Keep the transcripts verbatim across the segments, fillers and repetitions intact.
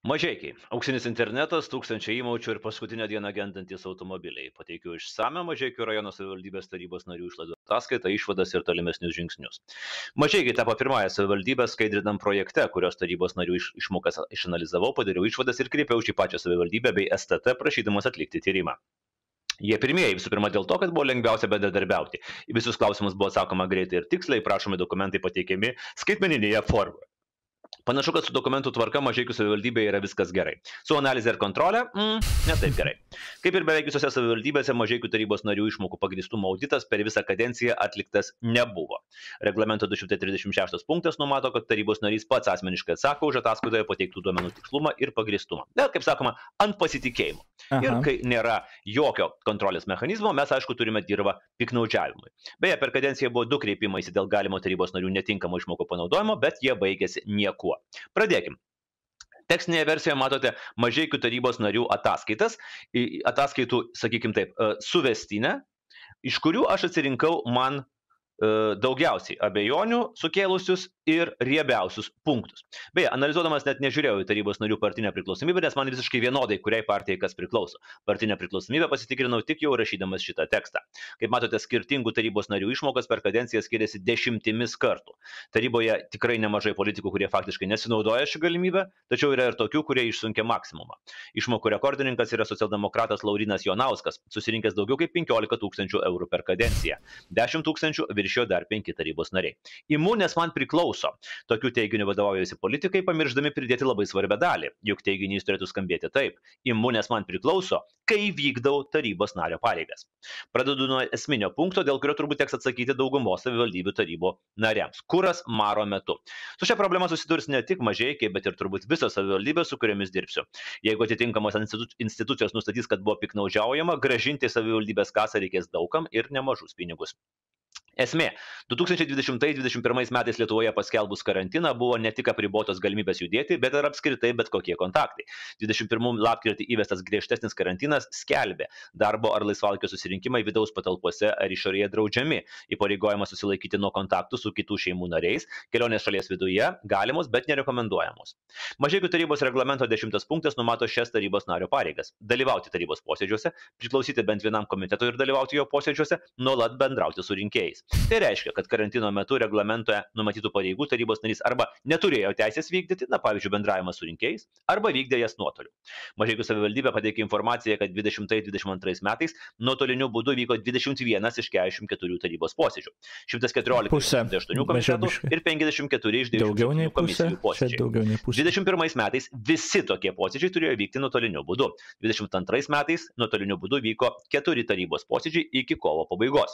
Mažeikiai. Auksinis internetas, tūkstančiai įmaučių ir paskutinę dieną gendantys automobiliai. Pateikiu išsame Mažeikių rajono savivaldybės tarybos narių išlaidų ataskaitą, išvadas ir tolimesnius žingsnius. Mažeikiai tapo pirmąją savivaldybę skaidrinam projekte, kurios tarybos narių iš, išmokas išanalizavau, padariau išvadas ir kreipiausi į pačią savivaldybę bei S T T prašydamas atlikti tyrimą. Jie pirmieji visų pirma dėl to, kad buvo lengviausia bendradarbiauti. Į visus klausimus buvo atsakoma greitai ir tiksliai, prašomi dokumentai pateikiami skaitmeninėje formoje. Panašu, kad su dokumentų tvarka Mažeikių savivaldybėje yra viskas gerai. Su analizė ir kontrolė, mm, ne taip gerai. Kaip ir beveik visose savivaldybėse, Mažeikių tarybos narių išmokų pagrįstumo auditas per visą kadenciją atliktas nebuvo. Reglamento du šimtai trisdešimt šeštas punktas numato, kad tarybos narys pats asmeniškai atsako už ataskaitoje pateiktų duomenų tikslumą ir pagrįstumą. Net, kaip sakoma, ant pasitikėjimo. Aha. Ir kai nėra jokio kontrolės mechanizmo, mes, aišku, turime dirbą piknaudžiavimui. Beje, per kadenciją buvo du kreipimaisi dėl galimo tarybos narių netinkamo išmokų panaudojimo, bet jie baigėsi niekuo. Pradėkim. Tekstinėje versijoje matote Mažeikių tarybos narių ataskaitas, ataskaitų, sakykim taip, suvestinę, iš kurių aš atsirinkau man daugiausiai abejonių sukėlusius ir riebiausius punktus. Beje, analizuodamas net nežiūrėjau į tarybos narių partinę priklausomybę, nes man visiškai vienodai, kuriai partijai kas priklauso. Partinę priklausomybę pasitikrinau tik jau rašydamas šitą tekstą. Kaip matote, skirtingų tarybos narių išmokas per kadenciją skiriasi dešimtimis kartų. Taryboje tikrai nemažai politikų, kurie faktiškai nesinaudoja šią galimybę, tačiau yra ir tokių, kurie išsunkia maksimumą. Išmokų rekordininkas yra socialdemokratas Laurinas Jonauskas, susirinkęs daugiau kaip penkiolika tūkstančių eurų per kadenciją. dešimt tūkstančių viršijo dar penki tarybos nariai. Imu, nes man priklauso. Tokių teiginių vadovaujasi politikai, pamirždami pridėti labai svarbią dalį. Juk teiginys turėtų skambėti taip. Imu, nes man priklauso, kai vykdau tarybos nario pareigas. Pradedu nuo esminio punkto, dėl kurio turbūt teks atsakyti daugumos savivaldybių tarybų nariams. Kuras maro metu. Su šia problema susidurs ne tik Mažeikiai, bet ir turbūt visos savivaldybės, su kuriomis dirbsiu. Jeigu atitinkamos institucijos nustatys, kad buvo piknaudžiaujama, grąžinti savivaldybės kasą reikės daugam ir nemažus pinigus. Esmė, du tūkstančiai dvidešimtais dvidešimt pirmais metais Lietuvoje paskelbus karantiną buvo ne tik apribotos galimybės judėti, bet ir apskritai bet kokie kontaktai. dvidešimt pirmų lapkritį įvestas griežtesnis karantinas skelbė, darbo ar laisvalaikio susirinkimai vidaus patalpose ar išorėje draudžiami, įpareigojimas susilaikyti nuo kontaktų su kitų šeimų nariais, kelionės šalies viduje galimos, bet nerekomenduojamos. Mažeikių tarybos reglamento dešimtas punktas numato šias tarybos nario pareigas: dalyvauti tarybos posėdžiuose, priklausyti bent vienam komitetui ir dalyvauti jo posėdžiuose, nuolat bendrauti su rinkėjais. Tai reiškia, kad karantino metu reglamentoje numatytų pareigų tarybos narys arba neturėjo teisės vykdyti, na pavyzdžiui, bendravimą su rinkėjais, arba vykdė jas nuotoliu. Mažeikių savivaldybė pateikė informaciją, kad dvidešimtais dvidešimt antrais metais nuotoliniu būdu vyko dvidešimt vienas iš keturiasdešimt keturių tarybos posėdžių, šimtas keturiolika iš aštuonių komitetų ir penkiasdešimt keturi iš devyniasdešimt komisijų posėdžių. dvidešimt pirmais metais visi tokie posėdžiai turėjo vykti nuotoliniu būdu. dvidešimt antrais metais nuotoliniu būdu vyko keturi tarybos posėdžiai iki kovo pabaigos.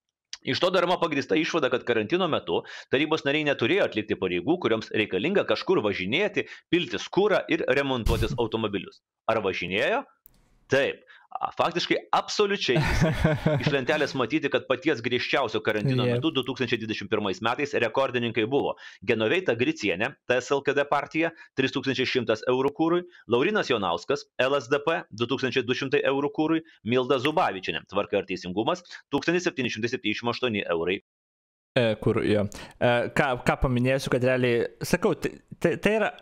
Iš to daroma pagrįsta išvada, kad karantino metu tarybos nariai neturėjo atlikti pareigų, kuriams reikalinga kažkur važinėti, piltis kurą ir remontuotis automobilius. Ar važinėjo? Taip. Faktiškai absoliučiai. Iš lentelės matyti, kad paties griežčiausio karantino metu du tūkstančiai dvidešimt pirmais metais rekordininkai buvo Genoveita Gricienė, T S L K D partija, trys tūkstančiai šimtas eurų kūrui, Laurinas Jonauskas, L S D P, du tūkstančiai du šimtai eurų kūrui, Milda Zubavičienė, Tvarka ir teisingumas, tūkstantis septyni šimtai septyniasdešimt aštuoni eurai. E, kur, jo. E, ką, ką paminėsiu, kad realiai, sakau, tai, tai, tai yra...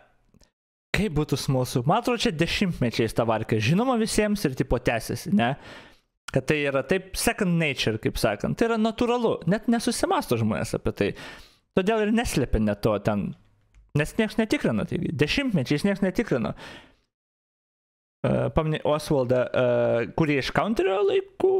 Kaip būtų smalsu. Man atrodo, čia dešimtmečiais ta varka žinoma visiems ir tipo tęsiasi, ne? Kad tai yra taip second nature, kaip sakant. Tai yra natūralu. Net nesusimasto žmonės apie tai. Todėl ir neslėpia net to ten. Nes nieks netikrino. Tai dešimtmečiais nieks netikrino. Uh, Paminė Osvaldą, uh, kurį iš Counterio laikų?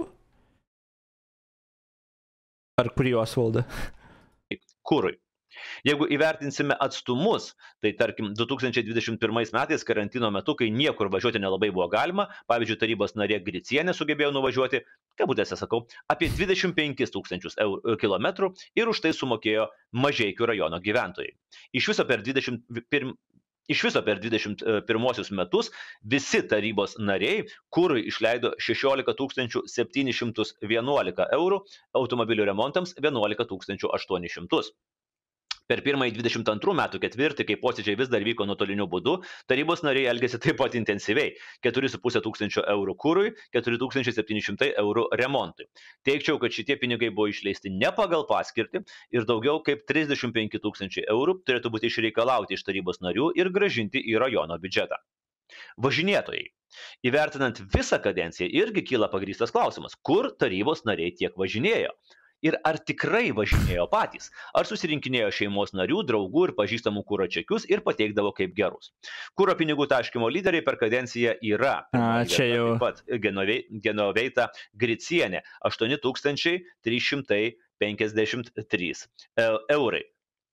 Ar kurį Osvaldą? Kurui. Jeigu įvertinsime atstumus, tai tarkim du tūkstančiai dvidešimt pirmais metais karantino metu, kai niekur važiuoti nelabai buvo galima, pavyzdžiui, tarybos narė Gricienė sugebėjo nuvažiuoti, kabutėse sakau, apie dvidešimt penkis tūkstančius kilometrų ir už tai sumokėjo Mažeikių rajono gyventojai. Iš viso per dvidešimt pirmą Iš viso per dvidešimt pirmuosius metus visi tarybos nariai kurui išleido šešiolika tūkstančių septynis šimtus vienuolika eurų, automobilių remontams vienuolika tūkstančių aštuonis šimtus. Per pirmąjį dvidešimt antrų metų ketvirtį, kai posėdžiai vis dar vyko nuotoliniu būdu, tarybos nariai elgėsi taip pat intensyviai. keturi su puse tūkstančio eurų kurui, keturi tūkstančiai septyni šimtai eurų remontui. Teigčiau, kad šitie pinigai buvo išleisti ne pagal paskirtį ir daugiau kaip trisdešimt penki tūkstančiai eurų turėtų būti išreikalauti iš tarybos narių ir grąžinti į rajono biudžetą. Važinėtojai. Įvertinant visą kadenciją irgi kyla pagrįstas klausimas, kur tarybos nariai tiek važinėjo. Ir ar tikrai važinėjo patys, ar susirinkinėjo šeimos narių, draugų ir pažįstamų kūro čekius ir pateikdavo kaip gerus. Kūro pinigų taškymo lyderiai per kadenciją yra. A, čia jau. Taip pat Genovei, Genoveita Gricienė aštuoni tūkstančiai trys šimtai penkiasdešimt trys eurai.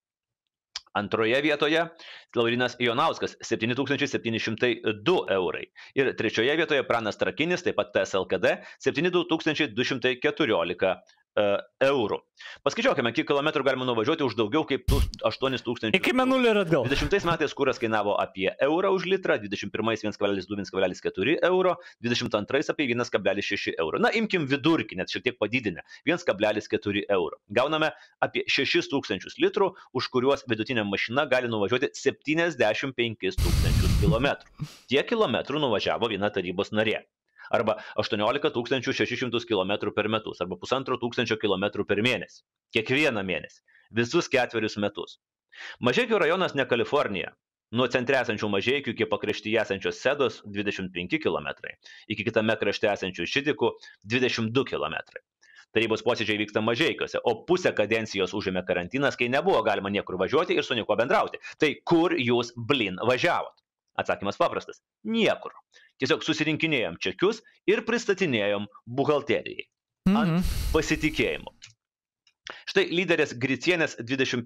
Antroje vietoje Laurinas Jonauskas septyni tūkstančiai septyni šimtai du eurai. Ir trečioje vietoje Pranas Trakinis, taip pat T S L K D, septyni tūkstančiai du šimtai keturiolika eurų. Paskaičiuokime, kiek kilometrų galima nuvažiuoti už daugiau kaip aštuonis tūkstančius. Iki mėnulio ir atgal. dvidešimtais metais kuras kainavo apie eurą už litrą, dvidešimt pirmais vienas kablelis du - vienas kablelis keturi euro, dvidešimt antrais apie vienas kablelis šeši euro. Na, imkim vidurkį, net šiek tiek padidinę, vienas kablelis keturi euro. Gauname apie šešis tūkstančius litrų, už kuriuos vidutinė mašina gali nuvažiuoti septyniasdešimt penkis tūkstančius kilometrų. Tiek kilometrų nuvažiavo viena tarybos narė. Arba aštuoniolika tūkstančių šešis šimtus kilometrų per metus, arba pusantro tūkstančio kilometrų per mėnesį. Kiekvieną mėnesį. Visus ketverius metus. Mažeikių rajonas ne Kalifornija. Nuo centre esančių Mažeikių iki pakraštyje esančios Sedos dvidešimt penki kilometrai. Iki kitame krašte esančių Šidikų dvidešimt du kilometrai. Tarybos posėdžiai vyksta Mažeikiuose, o pusę kadencijos užėmė karantinas, kai nebuvo galima niekur važiuoti ir su niekuo bendrauti. Tai kur jūs, blin, važiavot? Atsakymas paprastas. Niekur. Tiesiog susirinkinėjom čekius ir pristatinėjom buhalterijai. Ant mm-hmm. pasitikėjimo. Štai lyderės Gricienės dvidešimt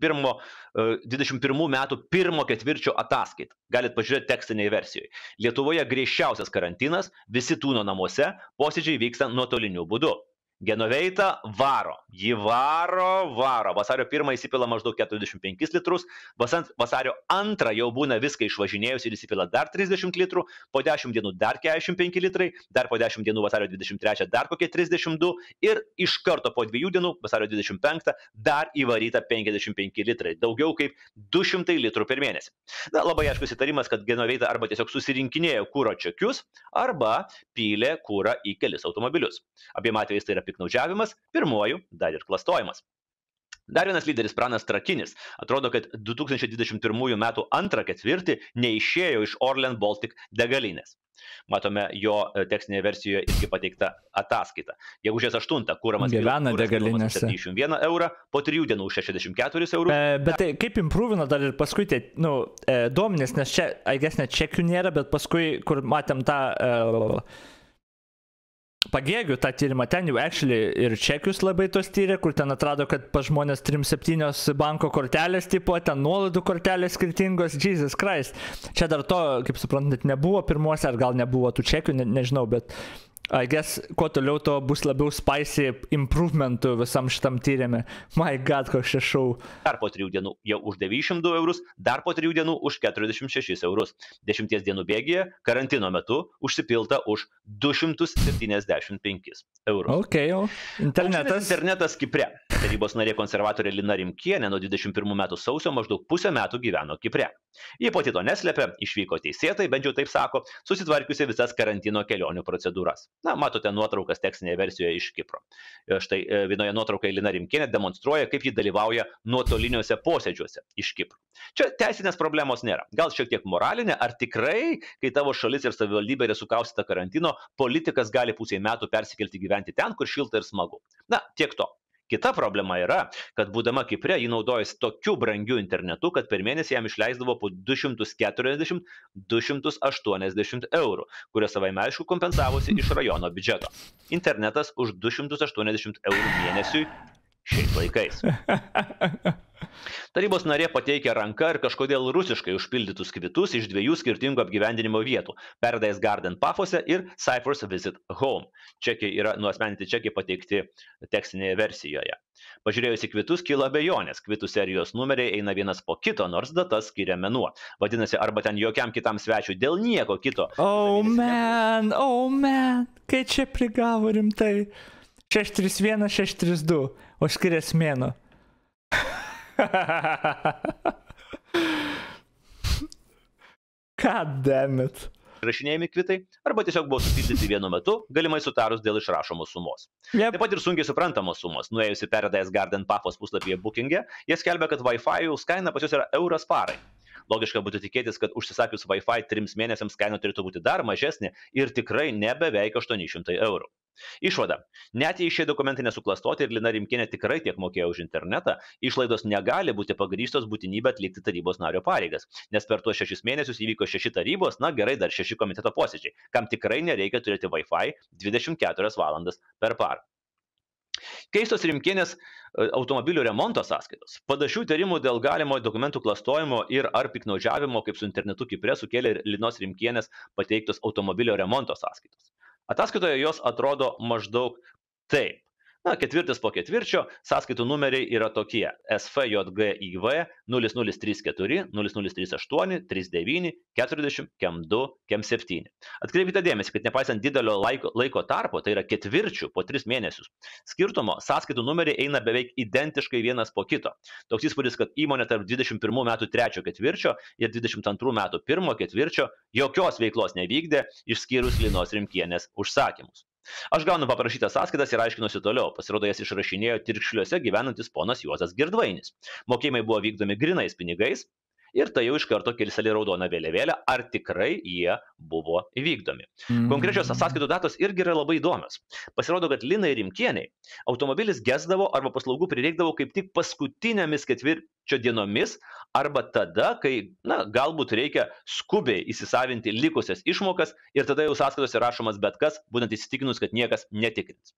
pirmų metų pirmo ketvirčio ataskaita. Galit pažiūrėti tekstinėje versijoje. Lietuvoje griežčiausias karantinas, visi tūno namuose, posėdžiai vyksta nuotoliniu būdu. Genoveita varo. Ji varo, varo. Vasario pirmą įsipila maždaug keturiasdešimt penkis litrus, vasario antrą jau būna viską išvažinėjus ir įsipila dar trisdešimt litrų, po dešimt dienų dar keturiasdešimt penki litrai, dar po dešimt dienų vasario dvidešimt trečią dar kokie trisdešimt du ir iš karto po dviejų dienų vasario dvidešimt penktą dar įvaryta penkiasdešimt penki litrai, daugiau kaip du šimtai litrų per mėnesį. Na, labai aiškus įtarimas, kad Genoveita arba tiesiog susirinkinėjo kūro čekius, arba pylė kūrą į kelis automobilius. Abiem atvejais tai yra piknaudžiavimas, pirmuoju dar ir klastojimas. Dar vienas lyderis Pranas Trakinis. Atrodo, kad du tūkstančiai dvidešimt pirmųjų metų antrą ketvirtį neišėjo iš Orlen Baltic degalinės. Matome jo tekstinėje versijoje irgi pateikta ataskaita. Gegužės aštuntą kūramas gyvena degalinėse septyniasdešimt vieną eurą, po trijų dienų už šešiasdešimt keturis eurus. E, bet tai kaip improvino dar ir paskui tai, nu, e, duomenys, nes čia, aiges, net čekių nėra, bet paskui, kur matėm tą... E, Pagėgių tą tyrimą, ten jau actually ir čekius labai tos tyrė, kur ten atrado, kad pa žmonės trim septynios banko kortelės tipo, ten nuolaidų kortelės skirtingos, Jesus Christ. Čia dar to, kaip suprantat, nebuvo pirmuose, ar gal nebuvo tų čekių, ne, nežinau, bet I guess, kuo toliau to bus labiau spicy improvementų visam šitam tyrėme. My God, koks šia šau. Dar po trijų dienų jau už devyniasdešimt du eurus, dar po trijų dienų už keturiasdešimt šešis eurus. Dešimties dienų bėgyje, karantino metu, užsipilta už du šimtus septyniasdešimt penkis eurus. Ok, jau. Internetas. Internetas Kipre. Tarybos narė konservatorė Lina Rimkienė nuo dvidešimt pirmų metų sausio maždaug pusę metų gyveno Kipre. Ji pati to neslėpė, išvyko teisėtai, bent jau taip sako, susitvarkiusi visas karantino kelionių procedūras. Na, matote nuotraukas tekstinėje versijoje iš Kipro. Štai vienoje nuotraukoje Lina Rimkienė demonstruoja, kaip ji dalyvauja nuotoliniuose posėdžiuose iš Kipro. Čia teisinės problemos nėra. Gal šiek tiek moralinė, ar tikrai, kai tavo šalis ir savivaldybė yra sukaustyta karantino, politikas gali pusėj metų persikelti gyventi ten, kur šilta ir smagu. Na, tiek to. Kita problema yra, kad būdama Kipre jį naudojasi tokiu brangiu internetu, kad per mėnesį jam išleisdavo po du šimtus keturiasdešimt - du šimtus aštuoniasdešimt eurų, kurios savaime aišku kompensavosi iš rajono biudžeto. Internetas už du šimtus aštuoniasdešimt eurų mėnesiui šiais laikais. Tarybos narė pateikė ranka ir kažkodėl rusiškai užpildytus kvitus iš dviejų skirtingų apgyvendinimo vietų – Paradise Garden Pafuose ir Cyprus Visit Home. Čekiai yra nuasmeninti čekiai pateikti tekstinėje versijoje. Pažiūrėjus į kvitus kyla abejonės. Kvitų serijos numeriai eina vienas po kito, nors datas skiria mėnuo. Vadinasi, arba ten jokiam kitam svečiui dėl nieko kito. Oh man, oh man, kai čia prigavo rimtai. šeši trys vienas, šeši trys du, o skiriasi mėnuo. God damn it. Rašinėjami kvitai, arba tiesiog buvo supildyti vienu metu, galimai sutarus dėl išrašomos sumos. Yep. Taip pat ir sunkiai suprantamos sumos. Nuėjusi Paradise Garden Pafos puslapyje Booking'e, jie skelbia, kad Wi-Fi kaina pas jūs yra euras parai. Logiška būtų tikėtis, kad užsisakius Wi-Fi trims mėnesiams kaina turėtų būti dar mažesnė ir tikrai ne beveik aštuoni šimtai eurų. Išvada. Net jei šie dokumentai nesuklastoti ir Lina Rimkienė tikrai tiek mokėjo už internetą, išlaidos negali būti pagrįstos būtinybę atlikti tarybos nario pareigas, nes per tuos šešis mėnesius įvyko šeši tarybos, na gerai, dar šeši komiteto posėdžiai, kam tikrai nereikia turėti Wi-Fi dvidešimt keturias valandas per parą. Keistos Rimkienės automobilių remonto sąskaitos. Panašių įtarimų dėl galimo dokumentų klastojimo ir ar piktnaudžiavimo, kaip su internetu Kipre, sukėlė ir Linos Rimkienės pateiktos automobilio remonto sąskaitos. Ataskaitoje jos atrodo maždaug taip. Na, ketvirtis po ketvirčio sąskaitų numeriai yra tokie: S F J G I V nulis nulis trys keturi, nulis nulis trys aštuoni, trys devyni, keturiasdešimt, kem du, kem septyni. Atkreipkite dėmesį, kad nepaisant didelio laiko, laiko tarpo, tai yra ketvirčių po tris mėnesius, skirtumo sąskaitų numeriai eina beveik identiškai vienas po kito. Toks įspūdis, kad įmonė tarp dvidešimt pirmų metų trečio ketvirčio ir dvidešimt antrų metų pirmo ketvirčio jokios veiklos nevykdė, išskyrus Linos Rimkienės užsakymus. Aš gaunu paprašytas sąskaitas ir aiškinuosi toliau. Pasirodo, jas išrašinėjo Tirkšliuose gyvenantis ponas Juozas Girdvainis. Mokėjimai buvo vykdomi grinais pinigais ir tai jau iš karto kilsteli raudoną vėliavėlę, ar tikrai jie buvo vykdomi. Mm. Konkrečios sąskaitų datos irgi yra labai įdomios. Pasirodo, kad Linai Rimkieniai automobilis gesdavo arba paslaugų prireikdavo kaip tik paskutinėmis ketvirčio dienomis arba tada, kai, na, galbūt reikia skubiai įsisavinti likusias išmokas ir tada jau sąskaitose rašomas bet kas, būtent įsitikinus, kad niekas netikrins.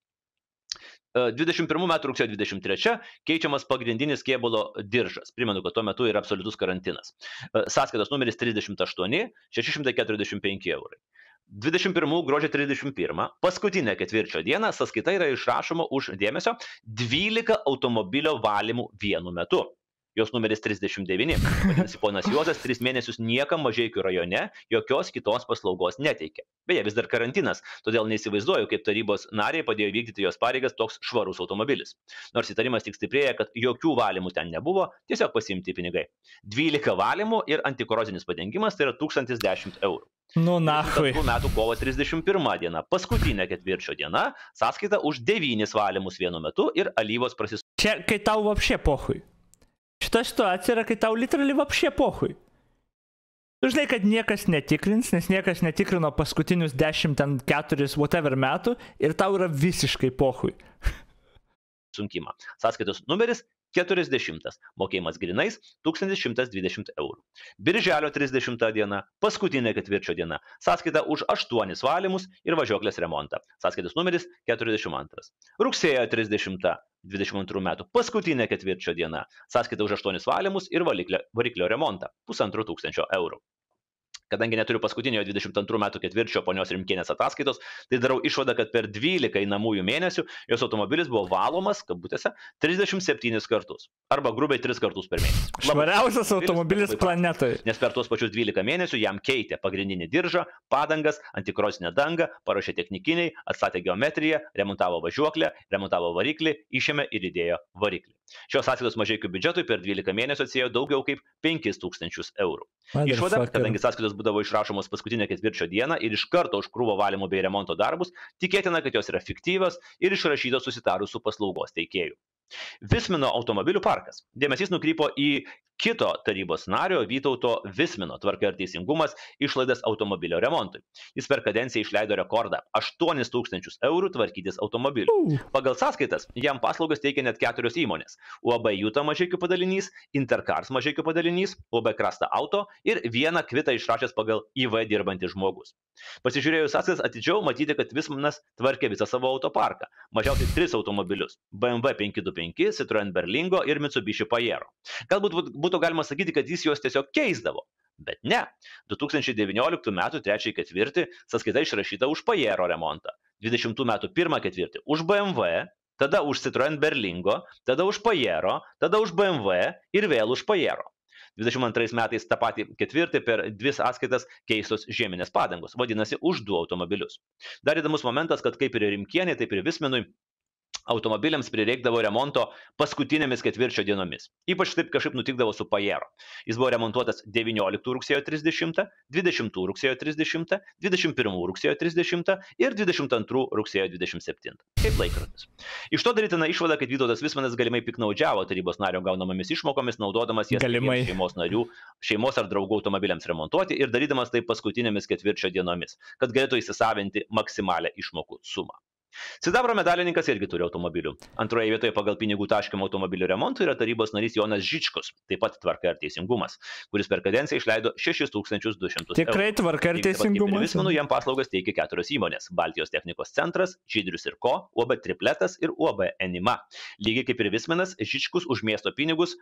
dvidešimt pirmų metų rugsėjo dvidešimt trečia keičiamas pagrindinis kėbulo diržas. Primenu, kad tuo metu yra absoliutus karantinas. Sąskaitos numeris trisdešimt aštuoni, šeši šimtai keturiasdešimt penki eurai. dvidešimt pirmų gruodžio trisdešimt pirmą, paskutinę ketvirčio dieną, sąskaita yra išrašoma už, dėmesio, dvylika automobilio valymų vienu metu. Jos numeris trisdešimt devyni. Vadinasi, ponas Juozas tris mėnesius niekam Mažeikių rajone jokios kitos paslaugos neteikė. Beje, vis dar karantinas, todėl neįsivaizduoju, kaip tarybos nariai padėjo vykdyti jos pareigas toks švarus automobilis. Nors įtarimas tik stiprėja, kad jokių valymų ten nebuvo, tiesiog pasiimti pinigai. dvylika valymų ir antikorozinis padengimas, tai yra tūkstantis dešimt eurų. Nu, nahui. Metų kovo trisdešimt pirma diena, paskutinė ketvirčio diena, sąskaita už devynis valymus vienu metu ir alyvos prasis. Čia, kai tau vapšė pohui. Šita situacija yra, kai tau literaliai vapšė pohui. Tu žinai, kad niekas netikrins, nes niekas netikrino paskutinius dešimt keturi whatever metų ir tau yra visiškai pohui. Sunkimą. Sąskaitos numeris keturiasdešimtas, mokėjimas grinais tūkstantis šimtas dvidešimt eurų. Birželio trisdešimta diena, paskutinė ketvirčio diena, sąskaita už aštuonis valymus ir važiuoklės remontą. Sąskaitos numeris keturiasdešimt antras. Rugsėjo trisdešimta dvidešimt antrų metų, paskutinė ketvirčio diena, sąskaita už aštuonis valymus ir variklio, variklio remontą, pusantro tūkstančio eurų. Kadangi neturiu paskutinio dvidešimt antrų metų ketvirčio ponios Rimkienės ataskaitos, tai darau išvadą, kad per dvylika einamųjų mėnesių jos automobilis buvo valomas, kabutėse, trisdešimt septynis kartus. Arba grubiai tris kartus per mėnesį. Švariausias automobilis planetoje. Nes per tuos pačius dvylika mėnesių jam keitė pagrindinį diržą, padangas, antikrosinę dangą, paruošė technikiniai, atstatė geometriją, remontavo važiuoklę, remontavo variklį, išėmė ir įdėjo variklį. Šios sąskaitos Mažeikių biudžetui per dvylika mėnesių atsiėjo daugiau kaip penkis tūkstančius eurų. Išvada, kadangi sąskaitos būdavo išrašomos paskutinę ketvirčio dieną ir iš karto už krūvo valymo bei remonto darbus, tikėtina, kad jos yra fiktyvios ir išrašytos susitarus su paslaugos teikėju. Vismino automobilių parkas. Dėmesys nukrypo į kito tarybos nario Vytauto Vismino, Tvarka ir teisingumas, išlaidas automobilio remontui. Jis per kadenciją išleido rekordą – aštuonis tūkstančius eurų tvarkytis automobilių. Pagal sąskaitas jam paslaugas teikia net keturios įmonės – U A B Juta Mažeikių padalinys, Intercars Mažeikių padalinys, U A B Krasta Auto ir vieną kvitą išrašęs pagal I V dirbantis žmogus. Pasižiūrėjus sąskaitas atidžiau, matyti, kad Vismanas tvarkė visą savo autoparką. Mažiausiai tris automobilius – B M W penki du penki, Citroen Berlingo ir Mitsubishi Pajero. Galbūt būtų galima sakyti, kad jis juos tiesiog keisdavo. Bet ne. du tūkstančiai devynioliktų metų trečiąjį ketvirtį sąskaita išrašyta už Pajero remontą. dvidešimtų metų pirmą ketvirtį už B M W, tada už Citroen Berlingo, tada už Pajero, tada už B M W ir vėl už Pajero. dvidešimt antrais metais tą patį ketvirtį per dvi sąskaitas keistos žieminės padangos, vadinasi, už du automobilius. Dar įdomus momentas, kad kaip ir Rimkienė, taip ir Visminui automobiliams prireikdavo remonto paskutinėmis ketvirčio dienomis. Ypač taip kažkaip nutikdavo su Pajero. Jis buvo remontuotas devynioliktų rugsėjo trisdešimtą, dvidešimtų rugsėjo trisdešimtą, dvidešimt pirmų rugsėjo trisdešimtą ir dvidešimt antrų rugsėjo dvidešimt septintą. Kaip laikrodis. Iš to darytina išvada, kad Vytautas Vismanas galimai piknaudžiavo tarybos nario gaunamomis išmokomis, naudodamas jas šeimos narių, šeimos ar draugų automobiliams remontuoti ir darydamas tai paskutinėmis ketvirčio dienomis, kad galėtų įsisavinti maksimalę išmokų sumą. Sidabro medalininkas irgi turi automobilių. Antroje vietoje pagal pinigų taškymą automobilių remontui yra tarybos narys Jonas Žičkus, taip pat Tvarka ir teisingumas, kuris per kadenciją išleido šešis tūkstančius du šimtus eurų. Tikrai Tvarka ir teisingumas. Vismanų jam paslaugas teikia keturios įmonės – Baltijos technikos centras, Žydrius ir Ko, U A B Tripletas ir U A B Enima. Lygiai kaip ir Vismanas, Žičkus už miesto pinigus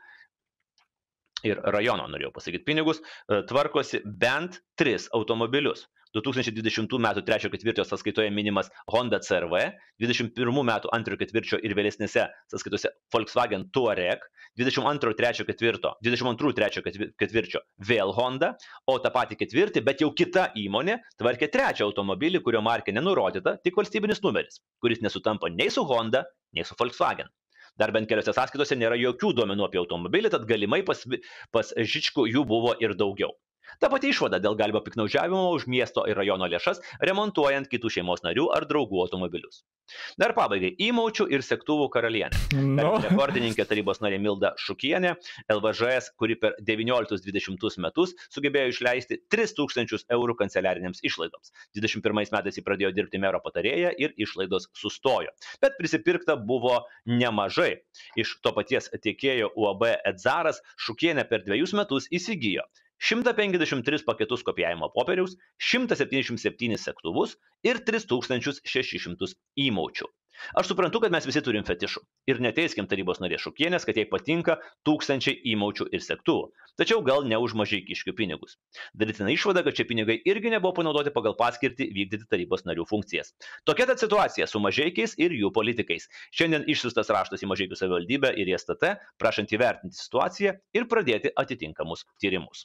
ir rajono, norėjau pasakyti, pinigus, tvarkosi bent tris automobilius. du tūkstančiai dvidešimtų metų trečio ketvirčio sąskaitoje minimas Honda C R V, dvidešimt pirmų metų antrojo ketvirčio ir vėlesnėse sąskaitose Volkswagen Touareg, dvidešimt antrojo trečio ketvirčio, dvidešimt antrojo trečio ketvirčio vėl Honda, o tą patį ketvirtį, bet jau kita įmonė tvarkė trečią automobilį, kurio markė nenurodyta, tik valstybinis numeris, kuris nesutampa nei su Honda, nei su Volkswagen. Dar bent keliose sąskaitose nėra jokių duomenų apie automobilį, tad galimai pas, pas Žičkų jų buvo ir daugiau. Ta pati išvada dėl galimo piknaudžiavimo už miesto ir rajono lėšas, remontuojant kitų šeimos narių ar draugų automobilius. Dar pabaigai, įmaučių ir sektuvų karalienė. No. Rekordininkė tarybos narė Milda Šukienė, L V Ž S, kuri per devynioliktus dvidešimtus metus sugebėjo išleisti tris tūkstančius eurų kanceliarinėms išlaidoms. dvidešimt pirmais metais jį pradėjo dirbti mero patarėja ir išlaidos sustojo. Bet prisipirkta buvo nemažai. Iš to paties tiekėjo U A B Edzaras Šukienė per dviejus metus įsigijo šimtą penkiasdešimt tris paketus kopijavimo popieriaus, šimtą septyniasdešimt septynis sektuvus ir tris tūkstančius šešis šimtus įmaučių. Aš suprantu, kad mes visi turim fetišų ir neteiskim tarybos narės Šukienės, kad jai patinka tūkstančiai įmaučių ir sektuvų, tačiau gal ne už mažeikiškių pinigus. Darytina išvada, kad šie pinigai irgi nebuvo panaudoti pagal paskirtį vykdyti tarybos narių funkcijas. Tokia ta situacija su mažeikiais ir jų politikais. Šiandien išsiųstas raštas į Mažeikių savivaldybę ir į S T T, prašant įvertinti situaciją ir pradėti atitinkamus tyrimus.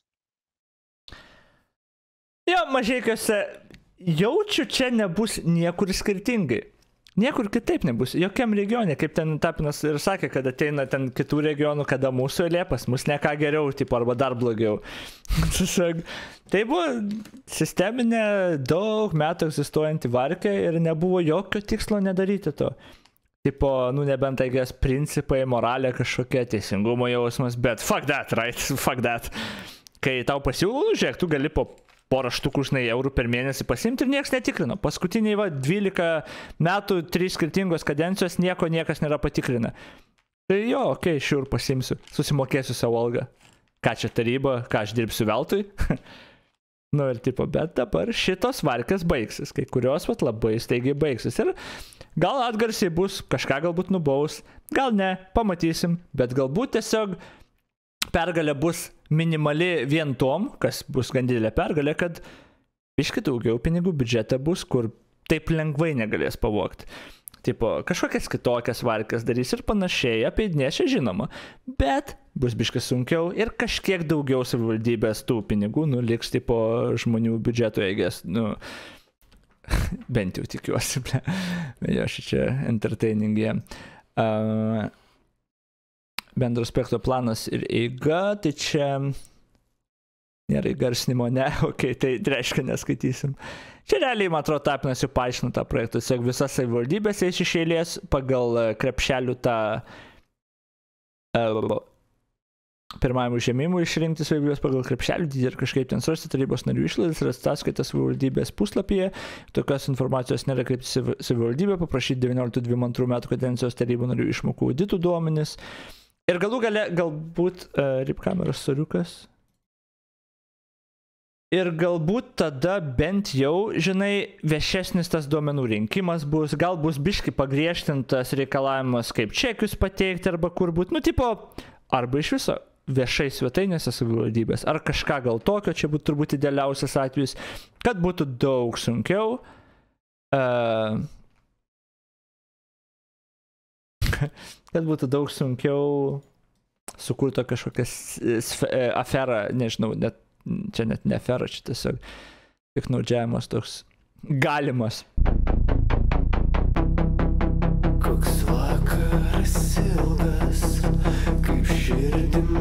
Jo, Mažeikiuose jaučiu, čia nebus niekur skirtingai. Niekur kitaip nebus. Jokiam regione, kaip ten Tapinas ir sakė, kad ateina ten kitų regionų, kada mūsų eilė, pas mus ne ką geriau, tipo, arba dar blogiau. Tai buvo sisteminė, daug metų egzistuojanti varkė ir nebuvo jokio tikslo nedaryti to. Tipo, nu nebent taigės principai, moralė kažkokia, teisingumo jausmas, bet fuck that, right? Fuck that. Kai tau pasiūlų, žiūrėk, tu gali po porą štukų, žinai, eurų per mėnesį pasimti ir niekas netikrino. Paskutiniai, va, dvylika metų, trys skirtingos kadencijos, nieko niekas nėra patikrina. Tai jo, okei, okay, šiur pasimsiu, susimokėsiu savo algą. Ką čia taryba, ką aš dirbsiu veltui? Nu ir tipo, bet dabar šitos varkės baigsis, kai kurios, vat, labai staigiai baigsis. Ir gal atgarsiai bus, kažką galbūt nubaus, gal ne, pamatysim, bet galbūt tiesiog pergalė bus minimali vien tom, kas bus gan didelė pergalė, kad biškai daugiau pinigų biudžete bus, kur taip lengvai negalės pavogti. Tipo, kažkokias kitokias varkės darys ir panašiai, apeidinės, žinoma, bet bus biškai sunkiau ir kažkiek daugiau savivaldybės tų pinigų nuliks, tipo, žmonių biudžeto eigės, nu, bent jau tikiuosi, ble, jo, šičia entertaining jie. Uh, Bendro spektro planas ir eiga, tai čia nėra įgarsinimo, ne, okei, okay, tai reiškia neskaitysim. Čia realiai, man atrodo, Tapinas jau paaiškino tą projektą, tiesiog visas savivaldybės eis iš eilės pagal krepšelių tą uh, pirmajam užėmimui išrinkti savivaldybės pagal krepšelių dydį ir kažkaip ten surasti tarybos narių išlaidas ir ataskaitą savivaldybės puslapyje. Tokios informacijos nėra kreipti savivaldybė, paprašyti devynioliktų dvidešimt antrų metų kadencijos tarybų narių išmokų auditų duomenis. Ir galų gale, galbūt, uh, rip kameros soriukas. Ir galbūt tada bent jau, žinai, viešesnis tas duomenų rinkimas bus, gal bus biškai pagriežtintas reikalavimas, kaip čekius pateikti arba kur būt, nu, tipo, arba iš viso viešai svetainėse savivaldybės, ar kažką gal tokio, čia būtų turbūt idealiausias atvejis, kad būtų daug sunkiau. Uh, kad būtų daug sunkiau sukurto kažkokią aferą, nežinau, net, čia net ne afera, čia tiesiog piknaudžiavimas toks galimas. Koks laikas, kaip širdį